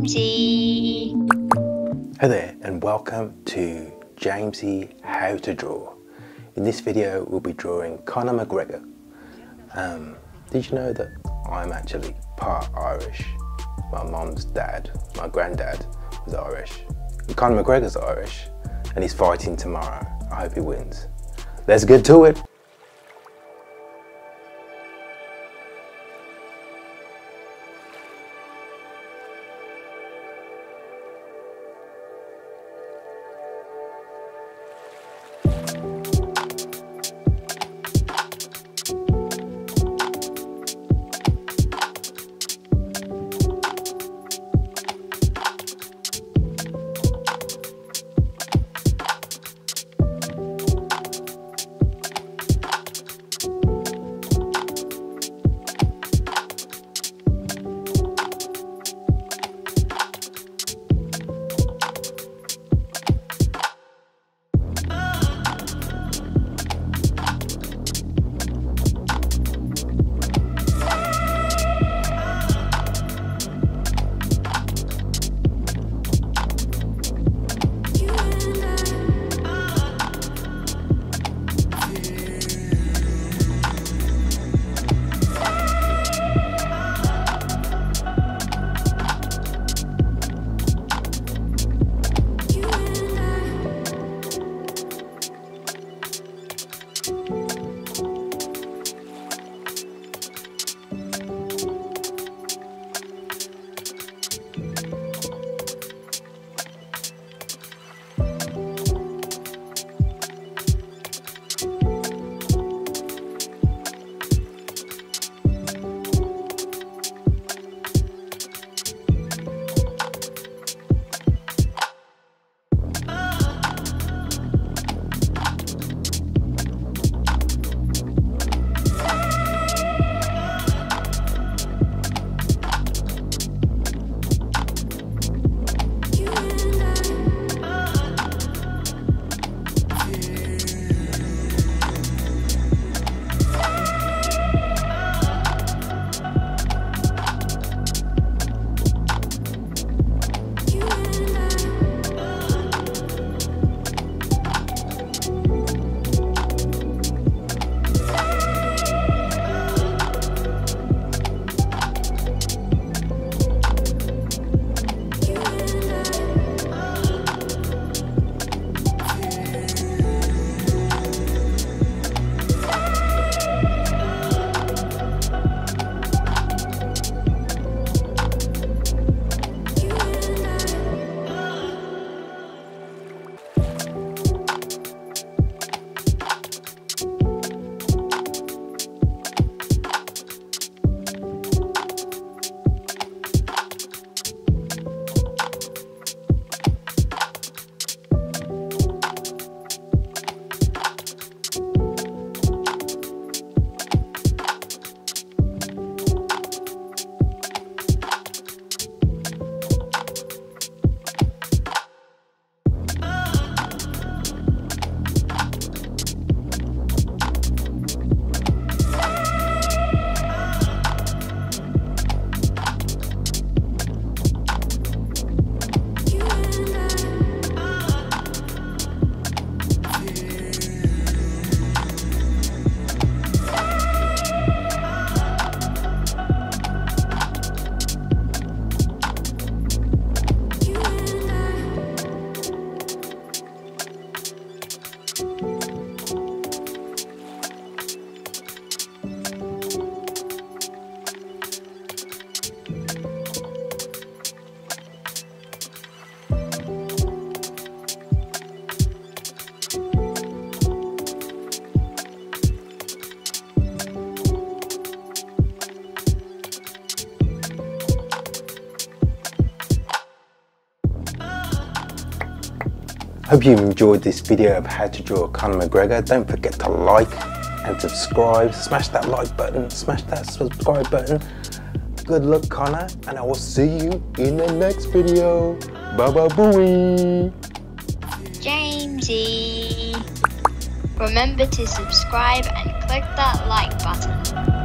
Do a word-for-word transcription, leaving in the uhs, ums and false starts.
Jamesy. Hey there, and welcome to Jamesy How to Draw. In this video we'll be drawing Conor McGregor. Um, did you know that I'm actually part Irish? My mum's dad, my granddad was Irish. And Conor McGregor's Irish and he's fighting tomorrow. I hope he wins. Let's get to it. Hope you enjoyed this video of how to draw Conor McGregor. Don't forget to like and subscribe. Smash that like button, smash that subscribe button. Good luck, Conor, and I will see you in the next video. Bye bye booey. Jamesy. Remember to subscribe and click that like button.